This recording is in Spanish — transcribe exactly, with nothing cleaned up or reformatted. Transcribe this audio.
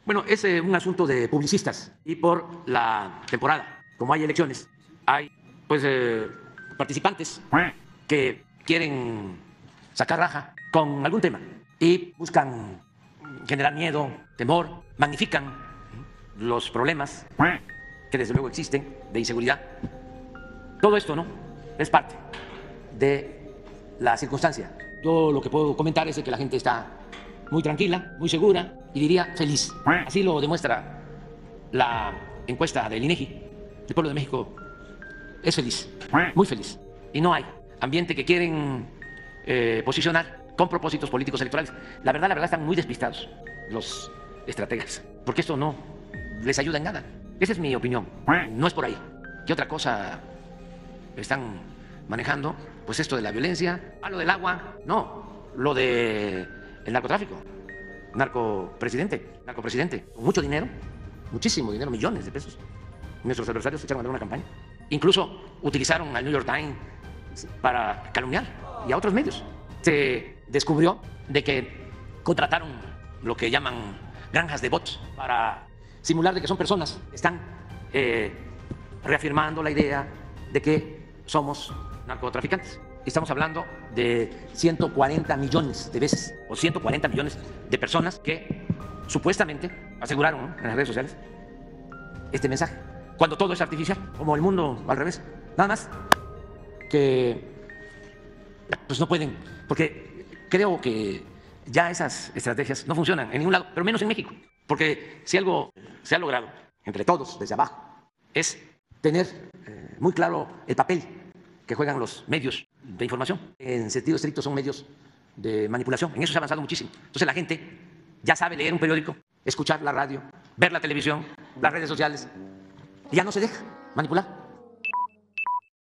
Bueno, es eh, un asunto de publicistas y por la temporada, como hay elecciones, hay pues eh, participantes que quieren sacar raja con algún tema y buscan generar miedo, temor, magnifican los problemas que desde luego existen de inseguridad. Todo esto, ¿no?, es parte de la circunstancia. Yo lo que puedo comentar es de que la gente está muy tranquila, muy segura y diría feliz. Así lo demuestra la encuesta del INEGI. El pueblo de México es feliz, muy feliz. Y no hay ambiente que quieren eh, posicionar con propósitos políticos electorales. La verdad, la verdad, están muy despistados los estrategas, porque esto no les ayuda en nada. Esa es mi opinión. No es por ahí. ¿Qué otra cosa están manejando? Pues esto de la violencia, a lo del agua, no, lo de el narcotráfico, narcopresidente, narcopresidente, con mucho dinero, muchísimo dinero, millones de pesos. Nuestros adversarios echaron a andar una campaña. Incluso utilizaron al New York Times para calumniar y a otros medios. Se descubrió de que contrataron lo que llaman granjas de bots para simular de que son personas que están eh, reafirmando la idea de que somos narcotraficantes. Estamos hablando de ciento cuarenta millones de veces, o ciento cuarenta millones de personas que supuestamente aseguraron, ¿no?, en las redes sociales este mensaje, cuando todo es artificial, como el mundo al revés. Nada más que pues no pueden, porque creo que ya esas estrategias no funcionan en ningún lado, pero menos en México, porque si algo se ha logrado entre todos desde abajo es tener eh, muy claro el papel que juegan los medios de información. En sentido estricto son medios de manipulación. En eso se ha avanzado muchísimo. Entonces la gente ya sabe leer un periódico, escuchar la radio, ver la televisión, las redes sociales, y ya no se deja manipular.